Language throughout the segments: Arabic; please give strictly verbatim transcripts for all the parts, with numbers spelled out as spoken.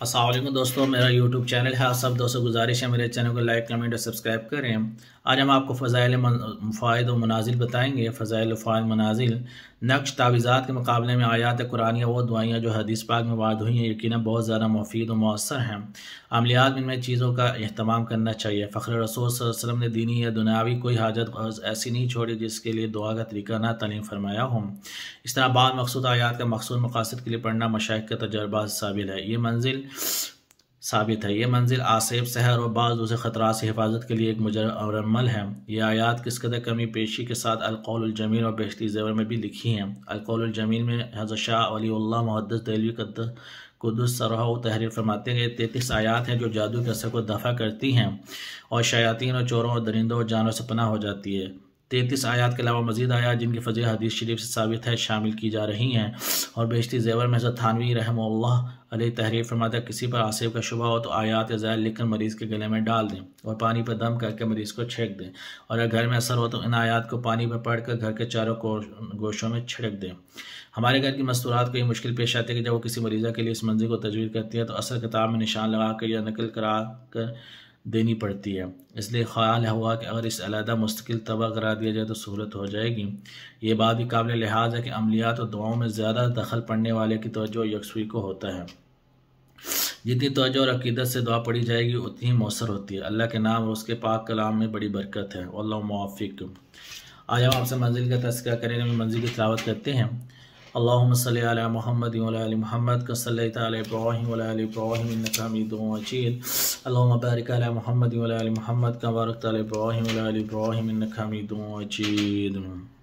अस्सलाम वालेकुम दोस्तों, मेरा यूट्यूब चैनल है। आप सब दोस्तों गुजारिश है मेरे चैनल को लाइक कमेंट और सब्सक्राइब करें। आज हम आपको फ़ज़ाइल फ़ायद व मनाजिल बताएंगे। फ़ज़ाइल फ़ायद मनाजिल नक्श तावीज़ात के मुकाबले में आयात कुरानिया वो दुआइयाँ जो हदीस पाक में वारद हुई हैं यकीनन बहुत ज़्यादा मुफीद व मौसर हैं। अमलियात में चीज़ों का अहतमाम करना चाहिए। फ़ख्र रसूल सल्लल्लाहु अलैहि वसल्लम ने दीनी या दुनियावी कोई हाजत ऐसी नहीं छोड़ी जिसके लिए दुआ का तरीका ना तालीम फरमाया हो। इस तरह बाद मकसूद आयात का मकसूद मकासद के लिए पढ़ना मशाइख का तजर्बा साबित है। ये मंजिल साबित है ये मंजिल आसेब सहर और बाज़ दूसरे ख़तरात से हिफाजत के लिए एक मुजम्मल है। ये आयात किस कदर कमी पेशी के साथ अलकौलुल जमील और बेहतरी ज़ेवर में भी लिखी हैं। अलकौलुल जमील में हज़रत शाह वलीउल्लाह मुहद्दिस देहलवी कुद्दुस सरह तहरीर फरमाते हैं। तैंतीस आयात हैं जो जादू के असर को दफ़ा करती हैं और शयातीन और चोरों और दरिंदों और जानवरों से पनाह हो जाती है। तैंतीस आयात के अलावा मज़ीद आयात जिनकी फ़ज़ीलत हदीस शरीफ से साबित है शामिल की जा रही हैं और बेहतरी ज़ेवर में हज़रत थानवी रहमतुल्लाह अलैह तहरीर फरमाता है, किसी पर आसिफ का शुबा हो तो आयात या ज़ैल लिखकर मरीज़ के गले में डाल दें और पानी पर दम करके मरीज़ को छिड़क दें, और अगर घर में असर हो तो इन आयात को पानी पर पढ़कर घर के चारों गोशों में छिड़क दें। हमारे घर की मस्तूरात को ये मुश्किल पेश आती है कि जब वो किसी मरीज़ा के लिए इस मंजिल को तजवीज़ करती है तो असल किताब में निशान लगा कर या नकल करा कर देनी पड़ती है। इसलिए ख्याल हुआ कि अगर इस अलहदा मुस्तकिल तबा करा दिया जाए तो सहूलत हो जाएगी। ये बात भी काबिल लिहाज है कि अमलियात और दुआओं में ज़्यादा दखल पड़ने वाले की तवज्जो यकसुई को होता है। जितनी तवज्जो और अकीदत से दुआ पढ़ी जाएगी उतनी ही मौसर होती है। अल्लाह के नाम और उसके पाक कलाम में बड़ी बरकत है। अल्लाह मुआफ़िक। आज हम आपसे मंजिल का तज़किरा करेंगे, मंजिल की तिलावत करते हैं। अल्लाहुम्मा सल्लि अला मुहम्मद व अला आलि मुहम्मद कमा सल्लैता अला इब्राहीम व अला आलि इब्राहीम इन्नका हमीदुम मजीद। अल्लाहुम्मा बारिक अला मुहम्मद व अला आलि मुहम्मद कमा बारकता अला इब्राहीम व अला आलि इब्राहीम इन्नका हमीदुम मजीद।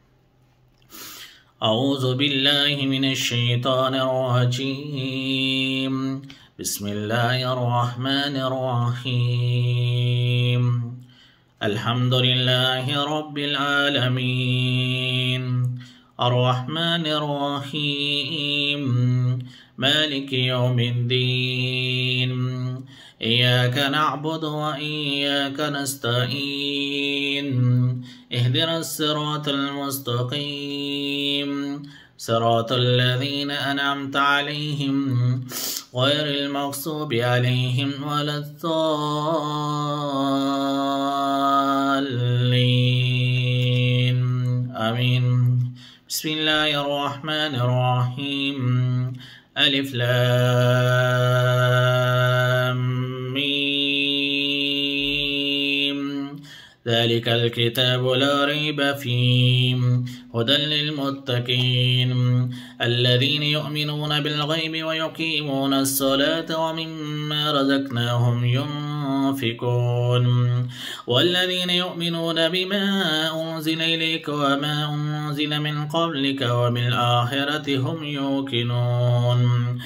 अऊज़ु बिल्लाहि मिनश शैतानिर रजीम। बिस्मिल्लाहिर रहमानिर रहीम। अल्हम्दुलिल्लाहि रब्बिल आलमीन अर्रहमानिर रहीम मालिकि यौमिद्दीन इय्याका नअबुदु व इय्याका नस्तईन इहदिनस सिरातल मुस्तक़ीम सिरातल लज़ीना अनअमता अलैहिम गैरिल मग़ज़ूबि अलैहिम वलद्दाल्लीन। आमीन। बिस्मिल्लाहिर्रहमानिर्रहीम। अलिफ लाम मीम ज़ालिकल किताबु ला रैब फ़ीह हुदल लिलमुत्तक़ीन अल्लज़ीना युमिनूना बिल ग़ैबि व युक़ीमूनस सलाता व मिम्मा रज़क़नाहुम युनफ़िक़ून वल्लज़ीना युमिनूना बिमा उन्ज़िला इलैका व मा उन्ज़िला मिन क़ब्लिका व बिल आख़िरति हुम युक़िनून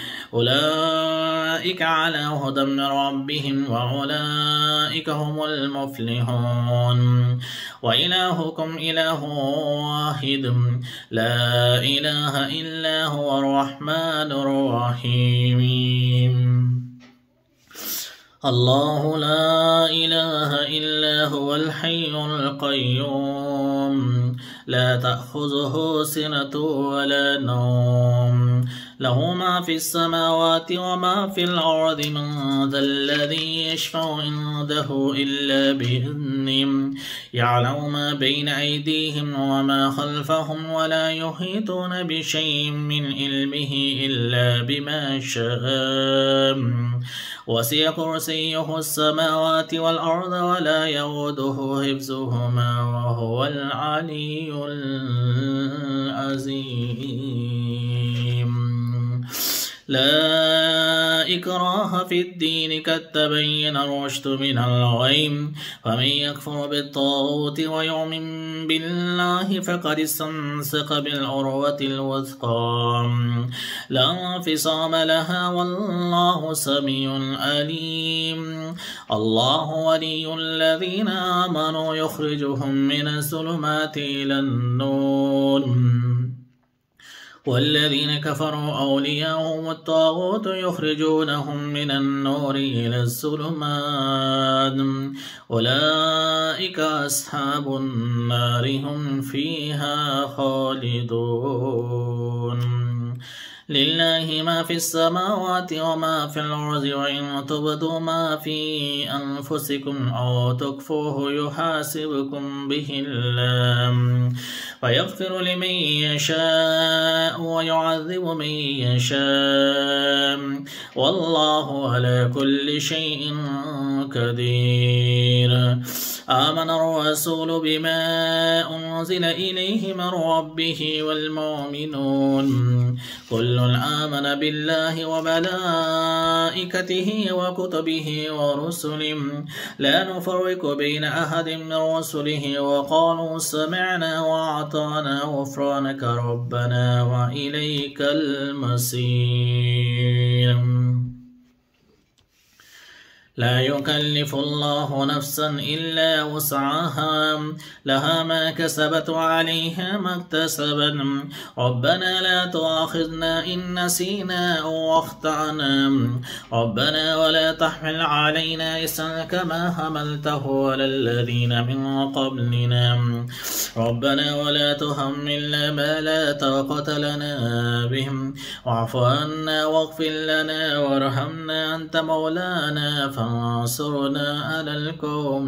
उलाइका अला हुदम मिन रब्बिहिम व उलाइका हुमुल मुफ़्लिहून व इलाहुकुम इलाहुन वाहिद ला इलाहा इल्ला हुवर रहमानुर रहीम। अल्लाहु ला इलाहा इल्ला हुवल हय्युल क़य्यूम ला तअख़ुज़ुहु सिनतुन वला नौम लहु मा फ़िस समावाति व मा फ़िल अर्ज़ि मन ज़ल्लज़ी यशफ़अु इंदहु इल्ला बिइज़्निहि यअलमु मा बैन अयदीहिम व मा ख़ल्फ़हुम व ला युहीतूना बिशैइन मिन इल्मिहि इल्ला बिमा शाअ वसिअ कुर्सियुहु अस्समावाति वल अर्ज़ व ला यऊदुहु हिफ़्ज़ुहुमा व हुवल अलिय्युल अज़ीम। ला इक्राहा फ़िद्दीन क़द तबय्यन रुश्द मिनल ग़य्य फ़मन यकफ़ुर बित्ताग़ूति व यु'मिन बिल्लाहि फ़क़द इस्तमसक बिल-उर्वतिल वुथक़ा ला इंफ़िसाम लहा वल्लाहु समीउन अलीम। अल्लाहु वलियुल्लज़ीना आमनू युख़रिजुहुम मिनज़-ज़ुलुमाति इलन-नूर वल्लज़ीन कफ़रू औलियाहुमुत त्ताग़ूत युख़रिजूनहुम मिनन-नूर इलज़-ज़ुलुमात उलाइका अस्हाबुन-नार हुम फ़ीहा ख़ालिदून। لله ما في السماوات وما في الأرض وإن تبدوا ما في أنفسكم أو تخفوه يحاسبكم به الله فيغفر لمن يشاء ويعذب من يشاء والله على كل شيء قدير. آمن الرسول بما أنزل إليه من ربه والمؤمنون كل آمن بالله وملائكته وكتبه ورسله لا نفرق بين أحد من رسله وقالوا سمعنا وأطعنا غفرانك ربنا وإليك المصير. لا يكلف الله نفسا إلا وسعها لها ما كسبت وعليها ما اكتسبت ربنا لا تؤاخذنا إن نسينا أو أخطأنا ربنا ولا تحمل علينا إصرا كما حملته على الذين من قبلنا ربنا ولا تحملنا ما لا طاقة لنا بهم واعف عنا واغفر لنا وارحمنا أنت مولانا فانصرنا على القوم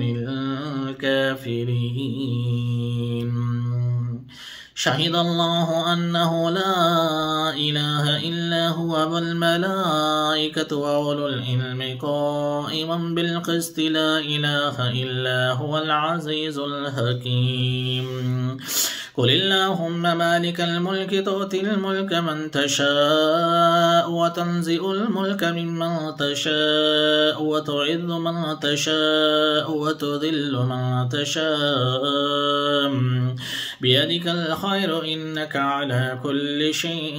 الكافرين. شهد الله أنه لا إله إلا هو والملائكة وأولو العلم قائما بالقسط لا إله إلا هو العزيز الحكيم. قل اللهم مالك الملك تؤتي الملك من تشاء وتنزع الملك ممن تشاء وتعز من تشاء وتذل من تشاء بيدك الخير إنك على كل شيء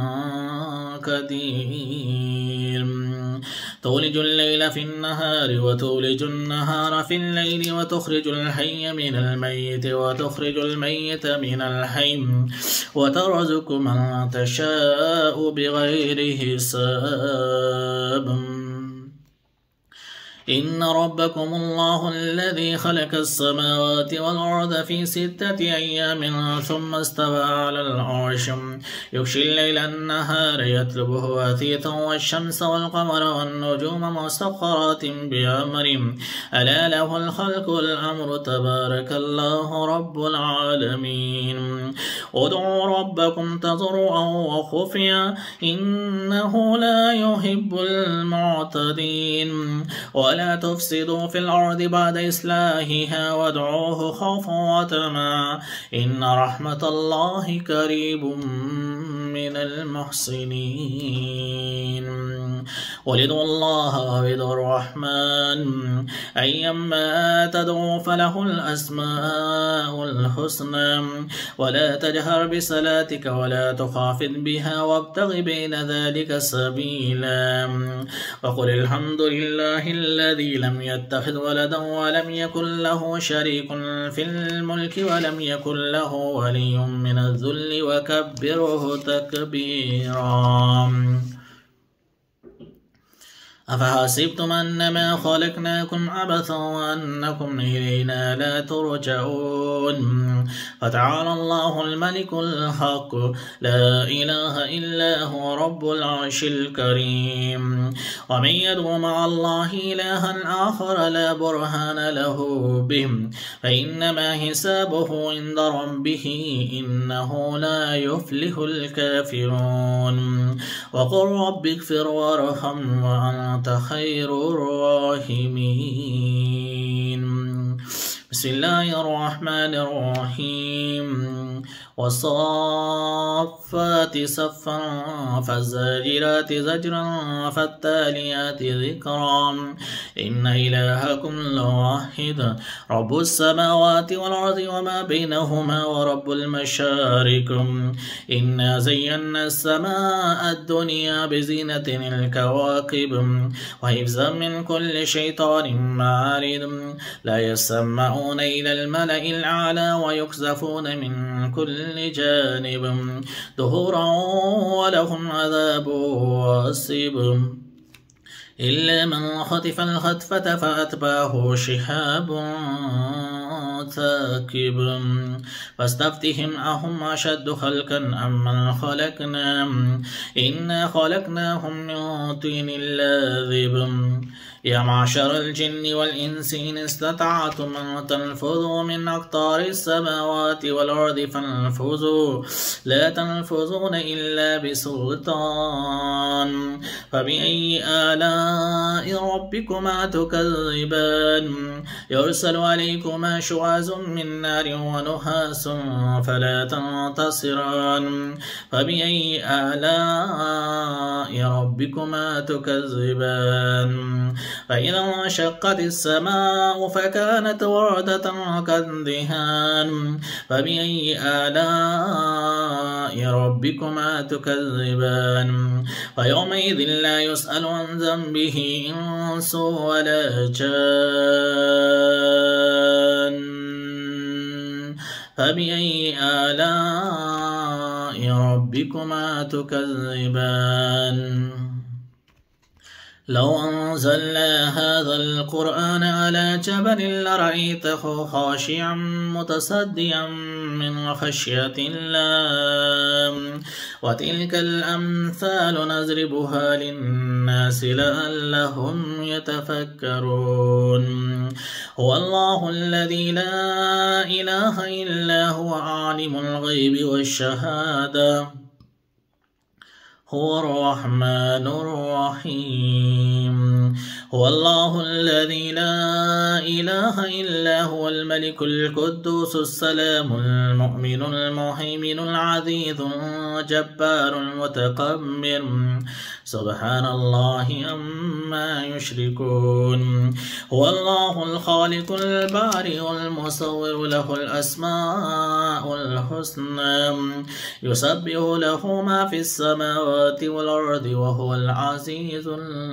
قدير. تولج الليل في النهار وتولج النهار في الليل وتخرج الحي من الميت وتخرج الميت من الحي وترزق من تشاء بغير حساب. إن ربكم الله الذي خلق السماوات والأرض في ستة أيام ثم استوى على العرش يغشي الليل النهار يطلبه حثيثا والشمس والقمر والنجوم مسخرات بأمره ألا له الخلق والأمر تبارك الله رب العالمين. ادعوا ربكم تضرعا وخفيا إنه لا يحب المعتدين ولا تفسدوا في الأرض بعد إصلاحها وادعوه خوفا وطمعا إن رحمة الله قريب من المحسنين. قل ادعوا الله أو ادعوا الرحمن أيما تدعوا فله الأسماء الحسنى ولا تجهر بصلاتك ولا تخافت بها وابتغ بين ذلك سبيلا وقل الحمد لله الذي لم يتخذ ولدا ولم يكن له شريك في الملك ولم يكن له ولي من الذل وكبره تكبيرا. أفحسبتم أنما خلقناكم عبثا وأنكم إلينا لا ترجعون فتعالى الله الملك الحق لا إله إلا هو رب العرش الكريم. ومن يدعو مع الله إلها آخر لا برهان له به فإنما حسابه عند ربه إنه لا يفلح الكافرون. وقل رب اغفر وارحم وأنت خير الراحمين. بسم الله الرحمن الرحيم. والصافات صفا فالزاجرات زجرا فالتاليات ذكرا إن إلهكم لواحد رب السماوات والأرض وما بينهما ورب المشارق. إنا زينا السماء الدنيا بزينة الكواكب وحفظا من كل شيطان مارد لا يسمعون إلى الملأ الأعلى ويقذفون من كل جانب دهورا ولهم عذاب واصب إلا من خطف الخطفة فأتبعه شهاب ثاكب فاستفتهم أهم أشد خلقا أم من خلقنا إنا خلقناهم من طين لازب يا معشر الجن والإنس إن استطعتم أن تنفذوا من أقطار السماوات والأرض فانفذوا لا تنفذون إلا بسلطان فبأي آلاء ربكما تكذبان يرسل عليكما شواظ من نار ونحاس فلا تنتصران فبأي آلاء ربكما تكذبان فإذا انشقت السماء فكانت وردة كالدهان فبأي آلاء ربكما تكذبان فيومئذ لا يسأل عن ذنبه إنس ولا جان فبأي آلاء ربكما تكذبان لو أنزلنا هذا القرآن على جبل لرأيته خاشعا متصدعا من خشية الله وتلك الأمثال نضربها للناس لعلهم يتفكرون هو الله الذي لا إله إلا هو عالم الغيب والشهادة هو الرحمن الرحيم هو الله الذي لا إله إلا هو الملك القدوس السلام المؤمن المهيمن العزيز الجبار المتكبر سبحان الله عما يشركون هو الله الخالق البارئ المصور له الأسماء الحسنى يسبح له ما في السماوات والأرض وهو العزيز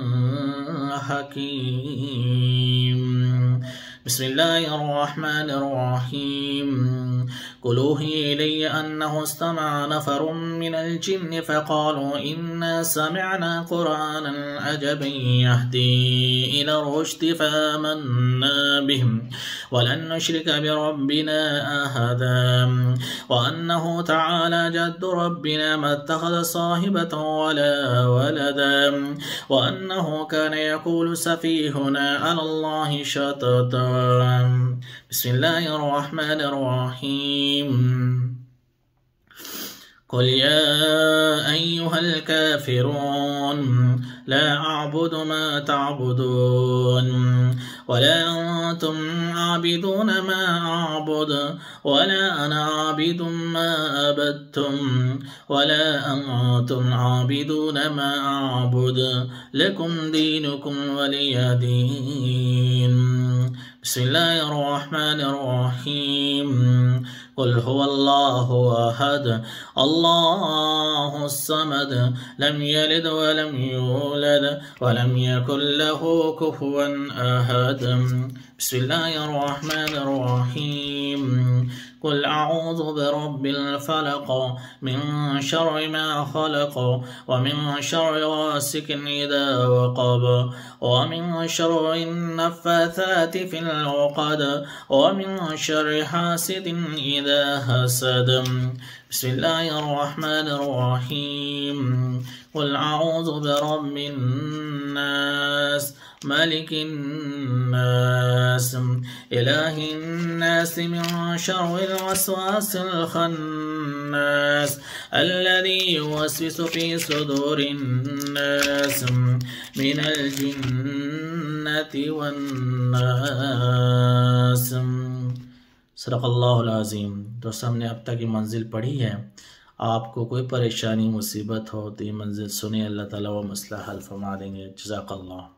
الحكيم بسم الله الرحمن الرحيم قل أوحي إلي أنه استمع نفر من الجن فقالوا إنا سمعنا قرآنا عجبا يهدي إلى الرشد فآمنا به ولن نشرك بربنا أحدا وأنه تعالى جد ربنا ما اتخذ صاحبة ولا ولدا وأنه كان يقول سفيهنا على الله شططا بسم الله الرحمن الرحيم قل يا أيها الكافرون لا أعبد ما تعبدون ولا أنتم عابدون ما أعبد ولا أنا عابد ما عبدتم ولا أنتم عابدون ما أعبد لكم دينكم ولي دين بسم الله الرحمن الرحيم قل هو الله أحد الله الصمد لم يلد ولم يولد ولم يكن له كفوا أحد بسم الله الرحمن الرحيم قل أعوذ برب الفلق من شر ما خلق ومن شر غاسق إذا وقب ومن شر النفاثات في العقد ومن شر حاسد إذا حسد بسم الله الرحمن الرحيم قل أعوذ برب الناس ملك الناس إله الناس من شر الوسواس الخناس الذي يوسوس في صدور الناس من الجنة والناس सदक़ल्लाहुल अज़ीम। दोस्तों, हमने अब तक ये मंजिल पढ़ी है। आपको कोई परेशानी मुसीबत हो तो ये मंजिल सुने, अल्लाह ताला वो मसला हल फरमा देंगे। जज़ाकल्लाह।